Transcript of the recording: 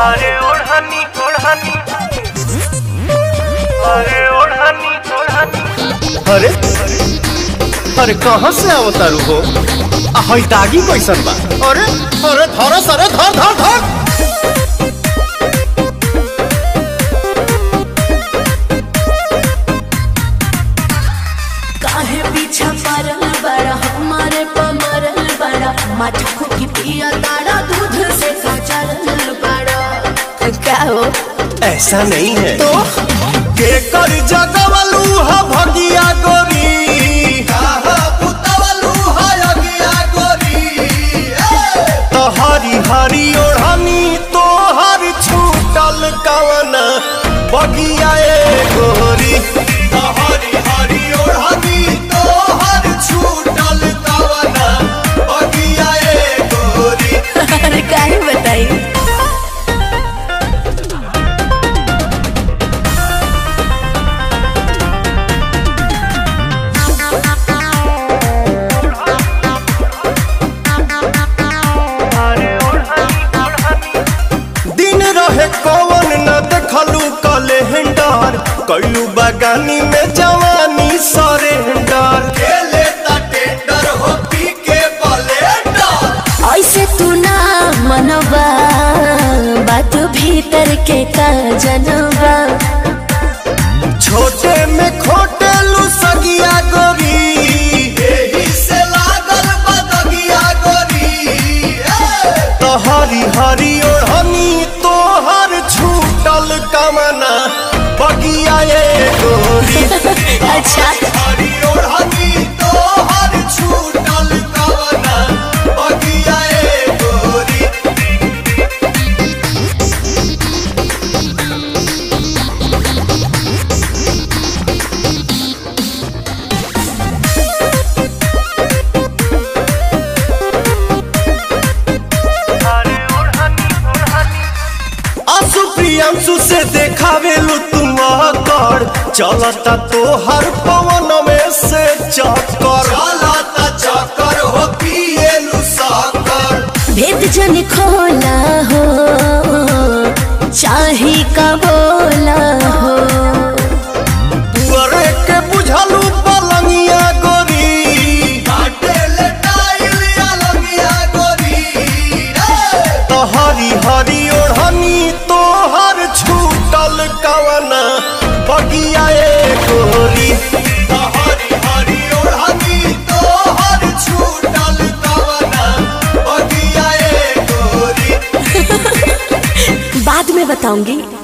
अरे ओढ़नी ओढ़नी, अरे ओढ़नी ओढ़नी। अरे अरे कहाँ से आवतारू हो? हई दागी कैसन बा? अरे अरे धर सरे धर धर धर। काहे पीछा परल बड़ा हमारे पमरल बड़ा मटको की पिया तारा दूध से सचरल बड़ा। क्या हो? ऐसा नहीं है तो के कर जगवलू हा भगिया गोरी, कहा पुतवलू हा अगिया गोरी। तो हरी हरी ओढ़नी तो हर छूटल कवन बगिया ए गोरी। तो हरी हरी ओढ़नी तो हर छूटल कवन बगिया ए गोरी। अरे काहे बताई? कौन न देखलू कैलेंडर, कैलू बगानी में जवानी सरेंडर। खेले ता टेंडर हो पी के ब्लेंडर। ऐसे तू ना मनवा बात भीतर के का जनवा। छोटे में खोटेलू सगिया गोरी, एही से लागल बदगिया गोरी। तो हरी हरी ओढ़नी तो हर छूटल कमना बगिया ए गोरी। अच्छा हरी ओढ़नी तो हर छूटल कमना बगिया ए गोरी। प्रियांशु से देखावेलू तुम कर, चलता तो हर पवन में से चक्कर। चलता चक्कर हो पिएलू साकर। भेद जन खोला हो चाहे का बोला हो। पुअरे के बुझलू पलंगिया गोरी, काटे ले टाइल अलंगिया गोरी। तो हरी हरी ओढ़नी तो हर छूटल कवना बगिया ए गोरी। तो हरी हरी ओढ़नी तो हर छूटल कवना बगिया ए गोरी। बाद में बताऊंगी।